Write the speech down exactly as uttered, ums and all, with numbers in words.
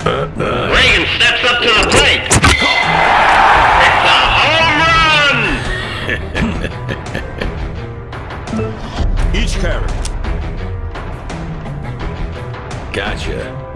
Reagan steps up to the plate. It's a home run! Each carry. Gotcha.